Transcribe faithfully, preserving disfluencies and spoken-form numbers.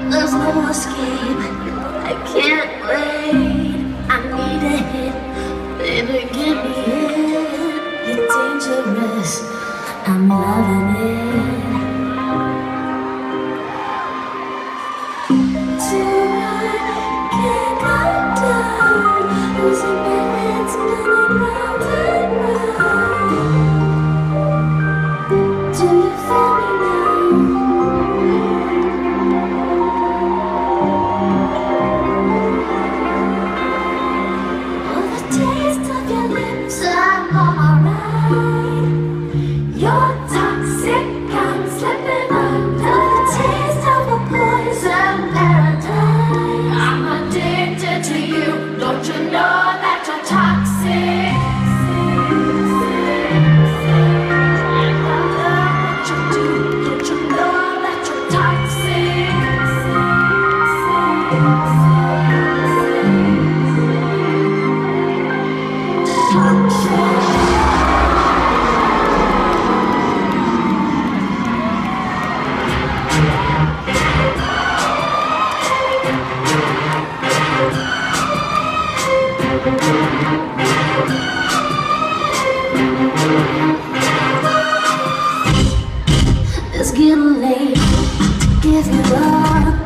There's no escape, I can't wait. I need a hit, baby, give me it. You're dangerous, I'm loving it. Tonight, can't come down, losing my head, spinning round and round. Do you feel me now? You're toxic, I'm slipping under the taste of a poison paradise. I'm addicted to you, don't you know that you're toxic? I love what you do, don't you know that you're toxic? Toxic. It's getting late to give you up.